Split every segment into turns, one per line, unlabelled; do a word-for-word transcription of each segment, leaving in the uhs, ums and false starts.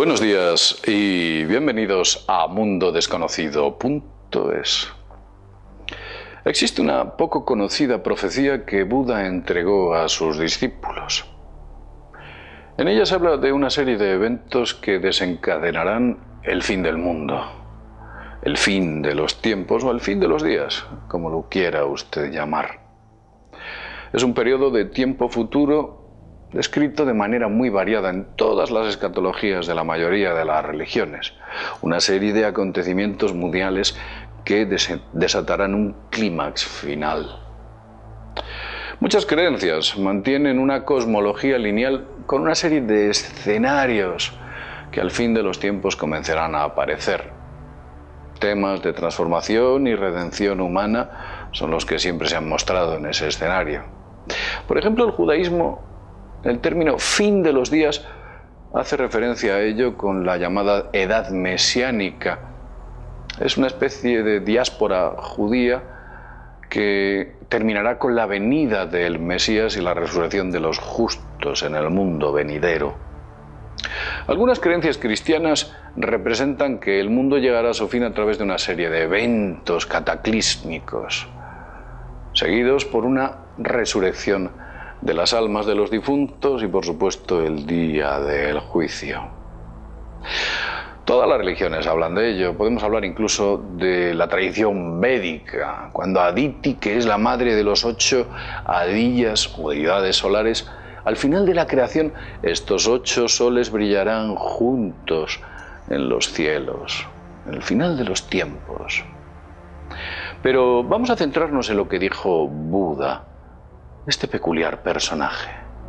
Buenos días y bienvenidos a mundo desconocido punto es. Existe una poco conocida profecía que Buda entregó a sus discípulos. En ella se habla de una serie de eventos que desencadenarán el fin del mundo, el fin de los tiempos o el fin de los días, como lo quiera usted llamar. Es un periodo de tiempo futuro descrito de manera muy variada en todas las escatologías de la mayoría de las religiones. Una serie de acontecimientos mundiales que des desatarán un clímax final. Muchas creencias mantienen una cosmología lineal con una serie de escenarios que al fin de los tiempos comenzarán a aparecer. Temas de transformación y redención humana son los que siempre se han mostrado en ese escenario. Por ejemplo, el judaísmo, el término fin de los días hace referencia a ello con la llamada edad mesiánica. Es una especie de diáspora judía que terminará con la venida del Mesías y la resurrección de los justos en el mundo venidero. Algunas creencias cristianas representan que el mundo llegará a su fin a través de una serie de eventos cataclísmicos, seguidos por una resurrección de las almas de los difuntos y, por supuesto, el día del juicio. Todas las religiones hablan de ello. Podemos hablar incluso de la tradición védica, cuando Aditi, que es la madre de los ocho Adiyas o deidades solares, al final de la creación, estos ocho soles brillarán juntos en los cielos, en el final de los tiempos. Pero vamos a centrarnos en lo que dijo Buda, este peculiar personaje.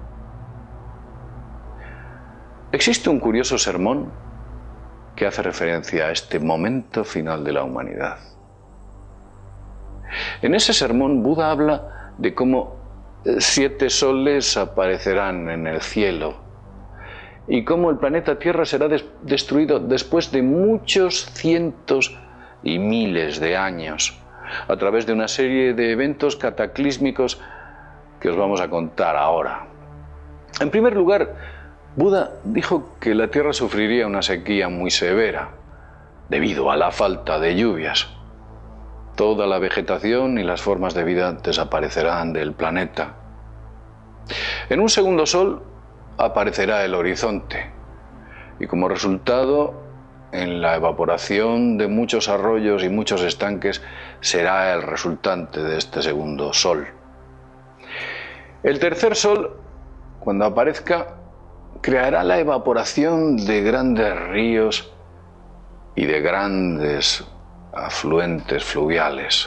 Existe un curioso sermón que hace referencia a este momento final de la humanidad. En ese sermón Buda habla de cómo siete soles aparecerán en el cielo y cómo el planeta Tierra será des- destruido después de muchos cientos y miles de años a través de una serie de eventos cataclísmicos que os vamos a contar ahora. En primer lugar, Buda dijo que la Tierra sufriría una sequía muy severa debido a la falta de lluvias. Toda la vegetación y las formas de vida desaparecerán del planeta. En un segundo sol aparecerá el horizonte y como resultado, en la evaporación de muchos arroyos y muchos estanques será el resultante de este segundo sol. El tercer sol, cuando aparezca, creará la evaporación de grandes ríos y de grandes afluentes fluviales.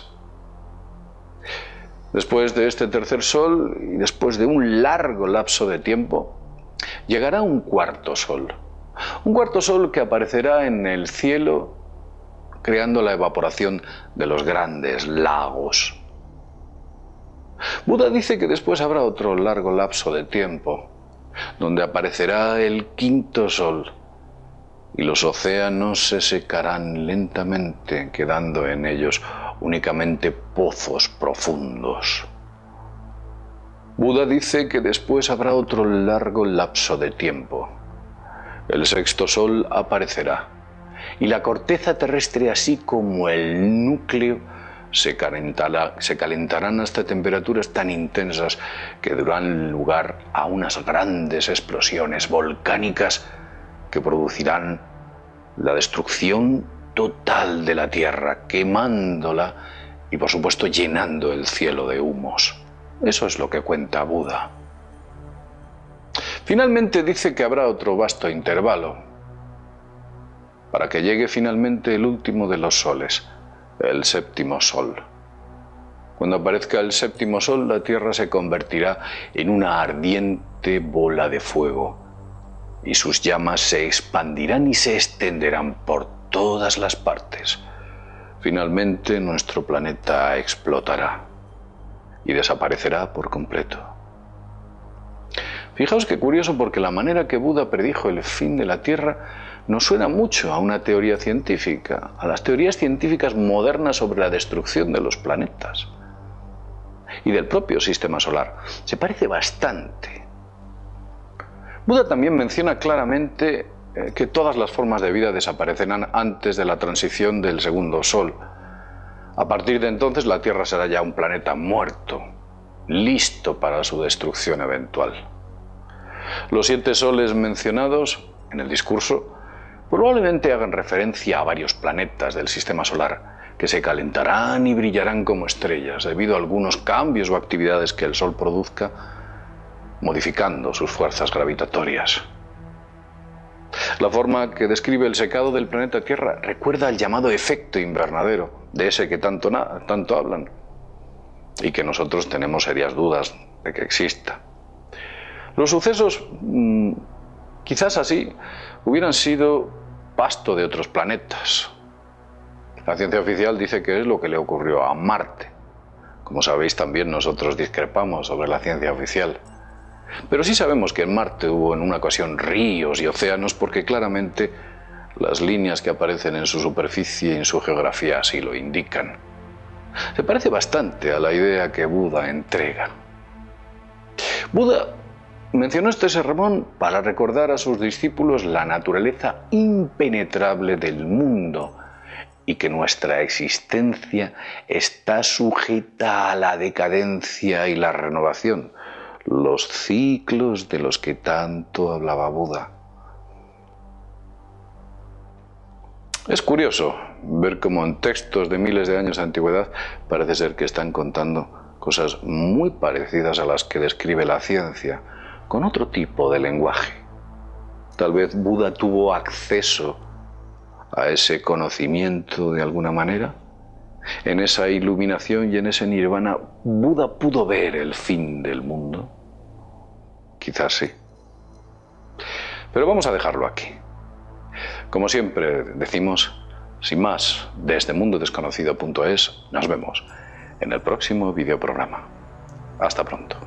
Después de este tercer sol y después de un largo lapso de tiempo, llegará un cuarto sol. Un cuarto sol que aparecerá en el cielo creando la evaporación de los grandes lagos. Buda dice que después habrá otro largo lapso de tiempo, donde aparecerá el quinto sol y los océanos se secarán lentamente, quedando en ellos únicamente pozos profundos. Buda dice que después habrá otro largo lapso de tiempo. El sexto sol aparecerá y la corteza terrestre, así como el núcleo, Se, calentará, se calentarán hasta temperaturas tan intensas que darán lugar a unas grandes explosiones volcánicas que producirán la destrucción total de la Tierra, quemándola y, por supuesto, llenando el cielo de humos. Eso es lo que cuenta Buda. Finalmente dice que habrá otro vasto intervalo para que llegue finalmente el último de los soles, el séptimo sol. Cuando aparezca el séptimo sol, la Tierra se convertirá en una ardiente bola de fuego y sus llamas se expandirán y se extenderán por todas las partes. Finalmente nuestro planeta explotará y desaparecerá por completo. Fijaos qué curioso, porque la manera que Buda predijo el fin de la Tierra nos suena mucho a una teoría científica, a las teorías científicas modernas sobre la destrucción de los planetas y del propio sistema solar. Se parece bastante. Buda también menciona claramente eh, que todas las formas de vida desaparecerán antes de la transición del segundo Sol. A partir de entonces la Tierra será ya un planeta muerto, listo para su destrucción eventual. Los siete soles mencionados en el discurso probablemente hagan referencia a varios planetas del sistema solar que se calentarán y brillarán como estrellas debido a algunos cambios o actividades que el Sol produzca, modificando sus fuerzas gravitatorias. La forma que describe el secado del planeta Tierra recuerda al llamado efecto invernadero, de ese que tanto, tanto hablan, y que nosotros tenemos serias dudas de que exista. Los sucesos, mmm, quizás así, hubieran sido pasto de otros planetas. La ciencia oficial dice que es lo que le ocurrió a Marte. Como sabéis, también nosotros discrepamos sobre la ciencia oficial. Pero sí sabemos que en Marte hubo en una ocasión ríos y océanos porque claramente las líneas que aparecen en su superficie y en su geografía así lo indican. Se parece bastante a la idea que Buda entrega. Buda mencionó este sermón para recordar a sus discípulos la naturaleza impenetrable del mundo y que nuestra existencia está sujeta a la decadencia y la renovación, los ciclos de los que tanto hablaba Buda. Es curioso ver cómo en textos de miles de años de antigüedad parece ser que están contando cosas muy parecidas a las que describe la ciencia, con otro tipo de lenguaje. Tal vez Buda tuvo acceso a ese conocimiento de alguna manera. En esa iluminación y en ese nirvana, Buda pudo ver el fin del mundo. Quizás sí. Pero vamos a dejarlo aquí. Como siempre decimos, sin más, desde mundo desconocido punto es, nos vemos en el próximo videoprograma. Hasta pronto.